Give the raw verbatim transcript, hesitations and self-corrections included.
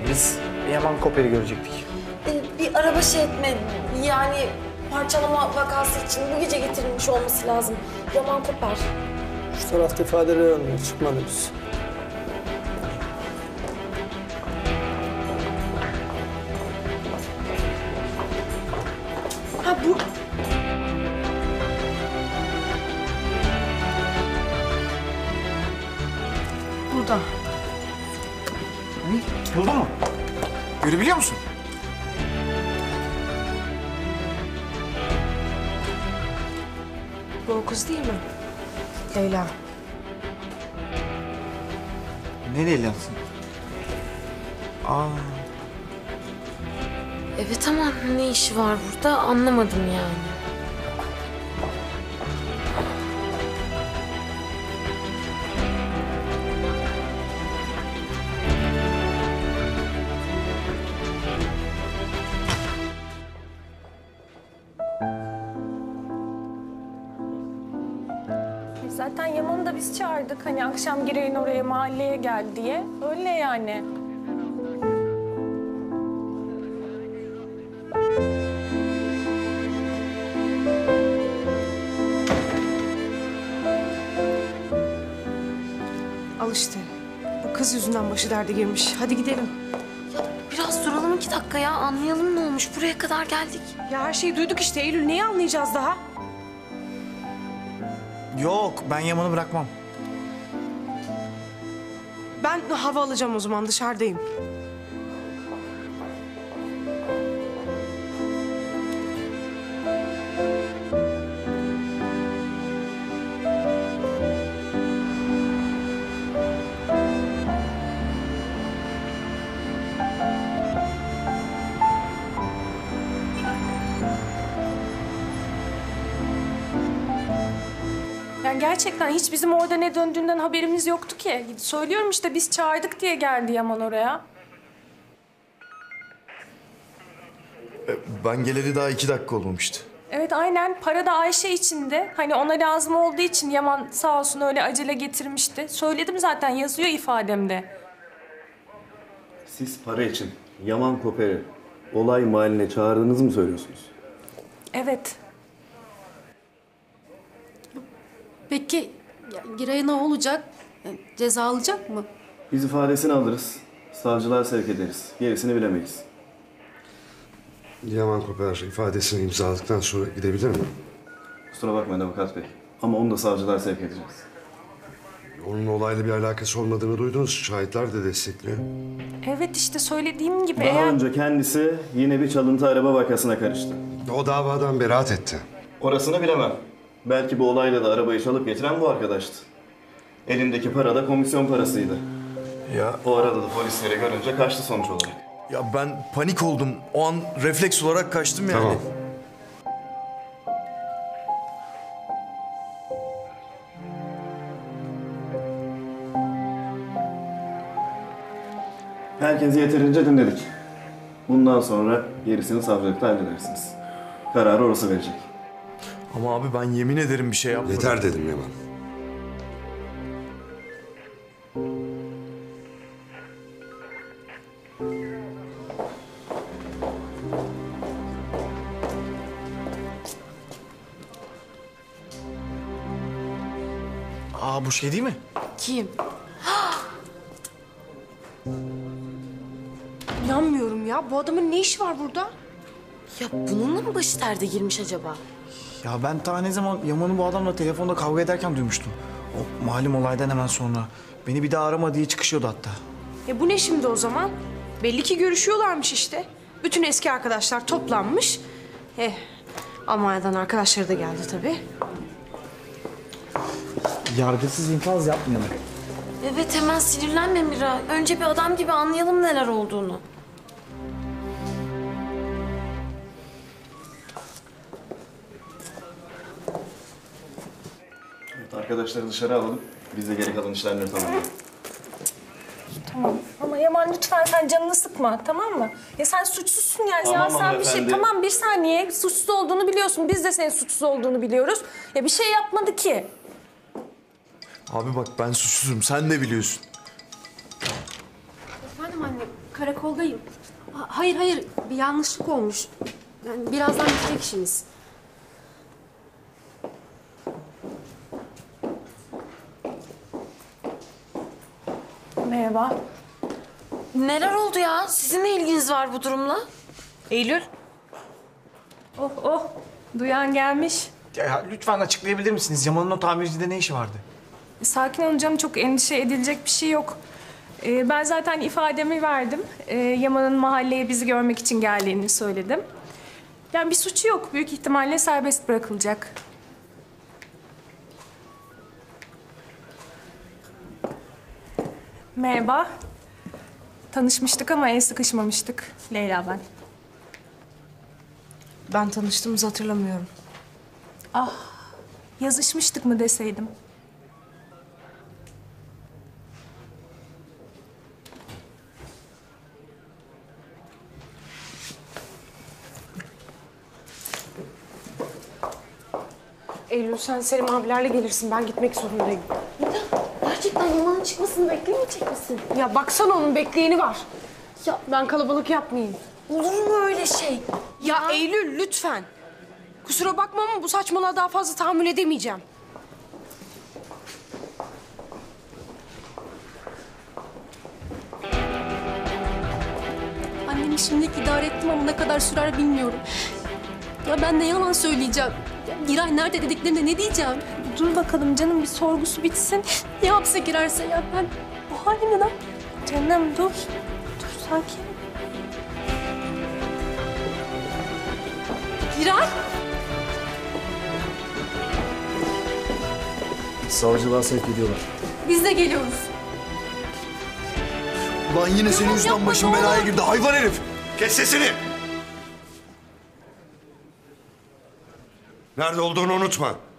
biz Yaman Koper'i görecektik. Ee, bir araba şey etme, yani parçalama vakası için bu gece getirilmiş olması lazım. Yaman Koper. Şu tarafta ifadeler alınıyor, çıkmadınız. Ha bu... Burada. Buldun mu? Görebiliyor musun? Bu o kız değil mi? Leyla. Ne Leyla'sın? Aa. Evet ama ne işi var burada anlamadım yani. Zaten Yaman'ı da biz çağırdık. Hani akşam gireyin oraya mahalleye gel diye. Öyle yani. Al işte. Bu kız yüzünden başı derde girmiş. Hadi gidelim. Ya biraz duralım iki dakika ya, anlayalım ne olmuş. Buraya kadar geldik. Ya her şeyi duyduk işte Eylül. Neyi anlayacağız daha? Yok, ben Yaman'ı bırakmam. Ben hava alacağım o zaman. Dışarıdayım. Yani gerçekten hiç bizim orada ne döndüğünden haberimiz yoktu ki. Söylüyorum işte biz çağırdık diye geldi Yaman oraya. Ben geleli daha iki dakika olmamıştı. Evet aynen, para da Ayşe içinde. Hani ona lazım olduğu için Yaman sağ olsun öyle acele getirmişti. Söyledim zaten, yazıyor ifademde. Siz para için Yaman Koper'i olay mahalline çağırdığınızı mı söylüyorsunuz? Evet. Peki ya, Giray'a ne olacak? Yani ceza alacak mı? Biz ifadesini alırız, savcılığa sevk ederiz. Gerisini bilemeyiz. Yaman Koper ifadesini imzaladıktan sonra gidebilir mi? Kusura bakmayın avukat bey. Ama onu da savcılığa sevk edeceğiz. Onun olayla bir alakası olmadığını duydunuz. Şahitler de destekliyor. Evet işte söylediğim gibi Daha eğer... önce kendisi yine bir çalıntı araba vakasına karıştı. O davadan beraat etti. Orasını bilemem. Belki bu olayla da arabayı çalıp getiren bu arkadaştı. Elindeki para da komisyon parasıydı. Ya O arada da polisleri görünce kaçtı sonuç olarak. ya ben panik oldum. O an refleks olarak kaçtım yani. Tamam. Herkesi yeterince dinledik. Bundan sonra gerisini savcılıkta halledersiniz. Kararı orası verecek. Ama abi ben yemin ederim bir şey yapmadım. Yeter dedim Yaman. Aa bu şey değil mi? Kim? İnanmıyorum ya. Bu adamın ne işi var burada? Ya bununla mı başı derde girmiş acaba? Ya ben ta ne zaman Yaman'ı bu adamla telefonda kavga ederken duymuştum. O malum olaydan hemen sonra. Beni bir daha arama diye çıkışıyordu hatta. E bu ne şimdi o zaman? Belli ki görüşüyorlarmış işte. Bütün eski arkadaşlar toplanmış. Eh, Almanya'dan arkadaşları da geldi tabii. Yargısız infaz yapmayalım. Evet hemen sinirlenme Mira. Önce bir adam gibi anlayalım neler olduğunu. Evet, arkadaşları dışarı alalım. Biz de geri kalan işlemleri tamamlayalım. Tamam ama Yaman lütfen sen canını sıkma, tamam mı? Ya sen suçsuzsun yani. Tamam Ya sen bir şey... hanımefendi. Tamam bir saniye, suçsuz olduğunu biliyorsun. Biz de senin suçsuz olduğunu biliyoruz. Ya bir şey yapmadı ki. Abi bak ben suçsuzum. Sen de biliyorsun. Efendim anne, karakoldayım. Ha- hayır hayır bir yanlışlık olmuş. Yani birazdan bitecek işimiz. Merhaba. Neler oldu ya? Sizin ne ilginiz var bu durumla? Eylül. Oh oh. Duyan gelmiş. Ya, ya lütfen açıklayabilir misiniz? Yaman'ın o tamircide ne işi vardı? Sakin olun canım, çok endişe edilecek bir şey yok. Ee, ben zaten ifademi verdim. Ee, Yaman'ın mahalleye bizi görmek için geldiğini söyledim. Yani bir suçu yok. Büyük ihtimalle serbest bırakılacak. Merhaba. Tanışmıştık ama el sıkışmamıştık. Leyla ben. Ben tanıştığımızı hatırlamıyorum. Yazışmıştık mı deseydim. Eylül sen Selim abilerle gelirsin. Ben gitmek zorundayım. Gerçekten Yaman'ın çıkmasını beklemeyecek misin? Ya baksana onun bekleyeni var. Ya ben kalabalık yapmayayım. Olur mu öyle şey? Ya Eylül lütfen. Kusura bakma ama bu saçmalığa daha fazla tahammül edemeyeceğim. Annemi şimdilik idare ettim ama ne kadar sürer bilmiyorum. Ya ben de yalan söyleyeceğim. Ya Giray nerede dediklerinde ne diyeceğim? Dur bakalım canım, bir sorgusu bitsin. Ya hapse girerse ya ben bu halimle ne? Canım dur. Dur sakin. Giray? Savcılığa sevk ediyorlar. Biz de geliyoruz. Ulan yine senin yüzünden yapma, başım ne belaya olur. girdi hayvan herif. Kes sesini. Nerede olduğunu unutma.